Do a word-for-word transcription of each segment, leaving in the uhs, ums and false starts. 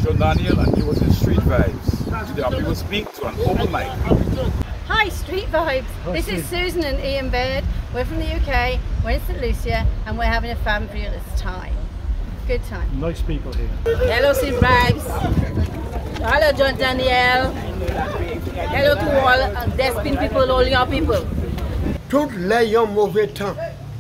John Daniel, and you was in Street Vibes. Today we will speak to an open mic. Hi, Street Vibes. This is Susan and Ian Baird. We're from the U K, we're in Saint Lucia, and we're having a fabulous time. Good time. Nice people here. Hello, Street Vibes. Hello, John Daniel. Hello to all uh, Despin people, all your people. Tout les yon mauvais temps.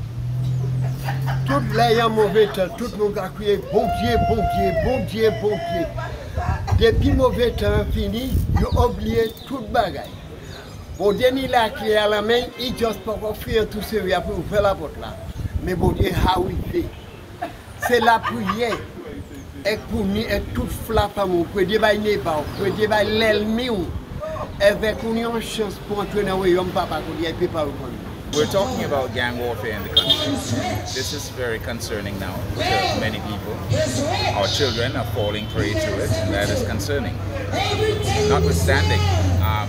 Tout les yon mauvais temps. Tout le monde a crié bon Dieu, bon Dieu, bon Dieu, bon Dieu. Depuis mauvais temps fini, you oublié tout bagaille. Bon Dieu il a crié à la main, il juste pas faire tout ce qu'il a pour faire la porte là. Mais bon Dieu a oui fait. C'est la prière. Et pour nous, et toute flappe à nous, pour Dieu va y pas, pour Dieu va l'ennemi. Avec une chance pour entrer dans le papa, pour dire pas. We're talking about gang warfare in the country. This is very concerning now to many people. Our children are falling prey to it, and that is concerning. Notwithstanding, um,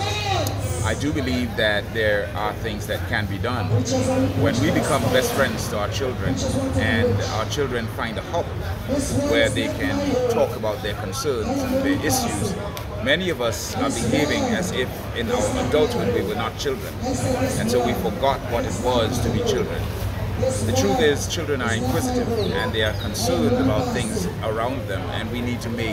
I do believe that there are things that can be done. When we become best friends to our children, and our children find a hub where they can talk about their concerns and their issues, many of us are behaving as if in our adulthood we were not children, and so we forgot what it was to be children. The truth is, children are inquisitive and they are concerned about things around them, and we need to make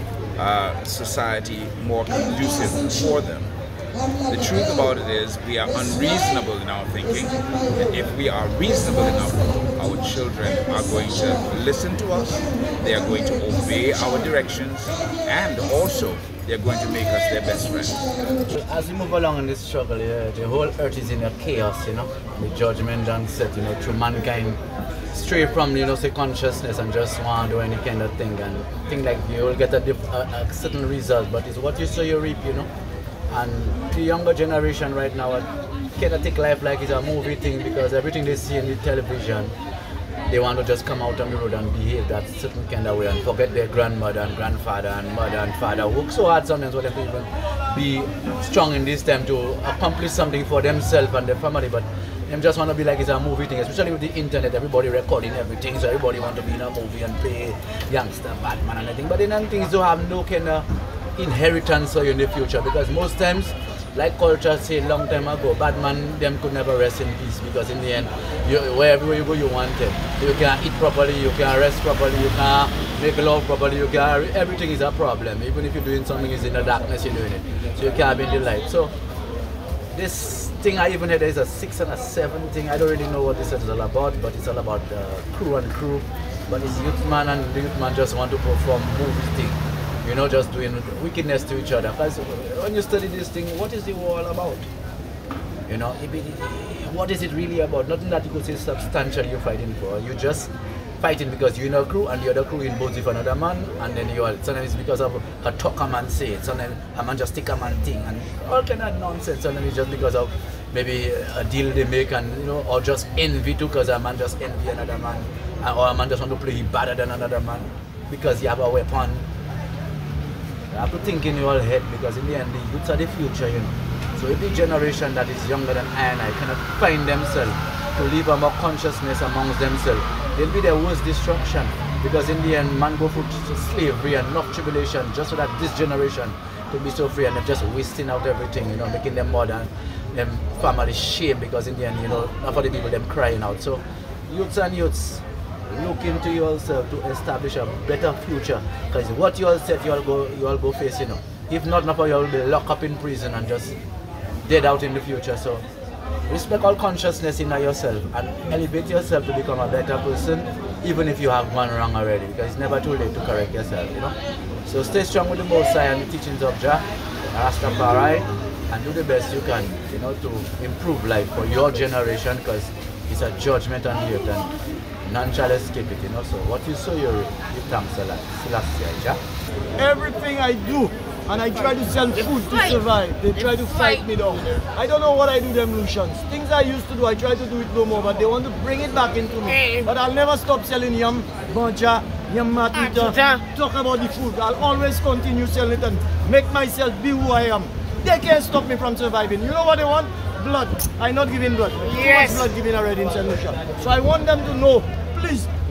uh, society more conducive for them. The truth about it is we are unreasonable in our thinking, and if we are reasonable enough, our children are going to listen to us, they are going to obey our directions, and also they're going to make us their best friends. As we move along in this struggle, yeah, the whole earth is in a chaos, you know. The judgment done set, you know, through mankind stray from, you know, say consciousness and just want to do any kind of thing, and think like you will get a, a, a certain result, but it's what you sow you reap, you know. And the younger generation right now cannot take life like it's a movie thing, because everything they see in the television, they want to just come out on the road and behave that certain kind of way and forget their grandmother and grandfather and mother and father work so hard sometimes for them to even be strong in this time to accomplish something for themselves and their family, but them just want to be like it's a movie thing, especially with the internet, everybody recording everything, so everybody want to be in a movie and play gangster, Batman and everything, but then things do have no kind of inheritance for you in the future, because most times, like culture said long time ago, bad man them could never rest in peace, because in the end, you, wherever you go you want it. You can't eat properly, you can't rest properly, you can't make love properly, you can't, everything is a problem. Even if you're doing something is in the darkness, you're doing it. So you can't be in the light. So this thing I even had is a six and a seven thing. I don't really know what this is all about, but it's all about uh, crew and crew. But it's youth man, and the youth man just want to perform movie thing. You know, just doing wickedness to each other. Because when you study this thing, what is the war all about? You know, it, it, what is it really about? Nothing that you could say substantial you're fighting for. You're just fighting because you're in a crew and the other crew in both with another man, and then you are, sometimes it's because of a talk a man say it, sometimes a man just take a man thing, and all kind of nonsense. Sometimes it's just because of maybe a deal they make, and you know, or just envy too, because a man just envy another man, or a man just want to play better than another man because you have a weapon. You have to think in your head, because in the end, the youths are the future, you know. So if the generation that is younger than I and I cannot find themselves to live a more consciousness amongst themselves, they'll be their worst destruction. Because in the end, man go through slavery and enough tribulation just so that this generation could be so free, and they're just wasting out everything, you know, making them more than them family shame, because in the end, you know, not for the people them crying out. So youths and youths, look into yourself to establish a better future, because what you all said you all go you all go face, you know. If not, not for you all be locked up in prison and just dead out in the future. So respect all consciousness in yourself and elevate yourself to become a better person, even if you have gone wrong already, because it's never too late to correct yourself, you know. So stay strong with the Most High and the teachings of Jah, Rastafari, and do the best you can, you know, to improve life for your generation, because it's a judgment on the earth and none shall escape it, you know. So what you sow, you reap. Give thanks a lot. Celestia, everything I do, and I try to sell food to survive, they try to fight me down. I don't know what I do, them Lucians. Things I used to do, I try to do it no more, but they want to bring it back into me. But I'll never stop selling yam, banja, yam matita, talk about the food. I'll always continue selling it and make myself be who I am. They can't stop me from surviving. You know what they want? Blood. I'm not giving blood. Yes. Too much blood given already in Saint Lucia. So I want them to know, please,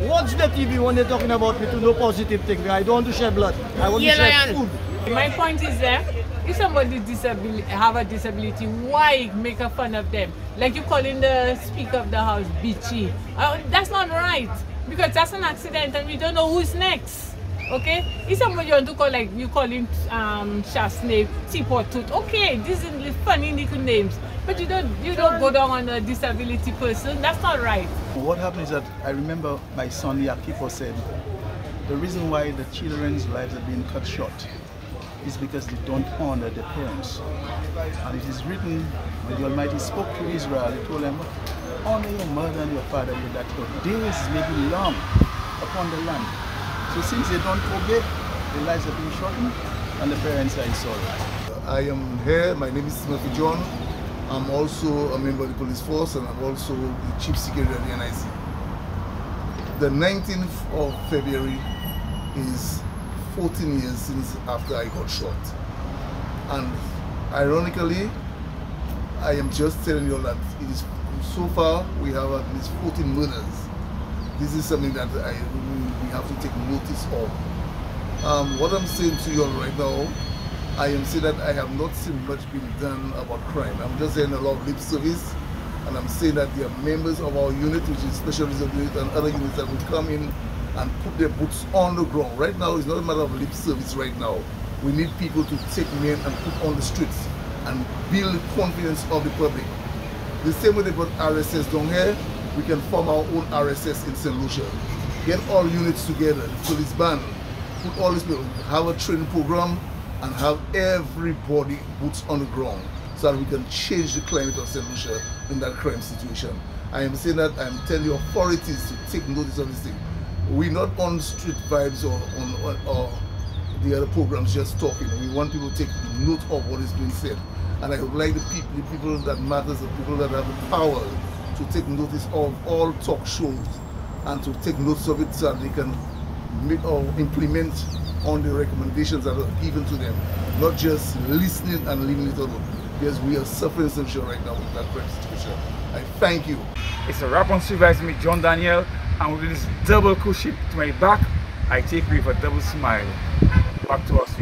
watch the T V when they're talking about me to know positive things. I don't want to share blood. I want Yeah, to share Lion. food. My point is that if somebody disability have a disability, why make a fun of them? Like you calling the Speaker of the House bitchy. Uh, that's not right, because that's an accident and we don't know who's next. Okay? If somebody you want to call, like you calling um Shasney, Teapot Tooth, okay, these are funny little names. But you don't you don't go down on a disability person. That's not right. What happened is that I remember my son Yakipo said the reason why the children's lives are being cut short is because they don't honor their parents. And it is written, when the Almighty spoke to Israel, he told them, honor your mother and your father, that your days may be long upon the land. So since they don't obey, their lives are being shortened and the parents are in sorrow. I am here, my name is Timothy John. I'm also a member of the police force and I'm also the chief security of the N I C. The nineteenth of February is fourteen years since after I got shot. And ironically, I am just telling you that it is so far we have at least fourteen murders. This is something that I, we have to take notice of. Um, what I'm saying to you all right now, I am saying that I have not seen much being done about crime. I'm just saying a lot of lip service, and I'm saying that there are members of our unit, which is Special Reserve Unit and other units that would come in and put their boots on the ground. Right now, it's not a matter of lip service right now. We need people to take men and put on the streets and build confidence of the public. The same way they got R S S down here, we can form our own R S S in Saint Lucia. Get all units together, the police band, put all these people, have a training program, and have everybody boots on the ground so that we can change the climate of Saint Lucia in that crime situation. I am saying that I'm telling the authorities to take notice of this thing. We're not on street vibes or on or, or the other programs just talking. We want people to take note of what is being said. And I would like the people, the people that matters, the people that have the power to take notice of all talk shows and to take notice of it so that they can make or implement on the recommendations that are given to them, not just listening and leaving it alone. Because we are suffering some shit right now with that crime situation. I thank you. It's a wrap on Street Vibes with me, John Daniel, and with this double cushion to my back, I take away with a double smile. Back to us.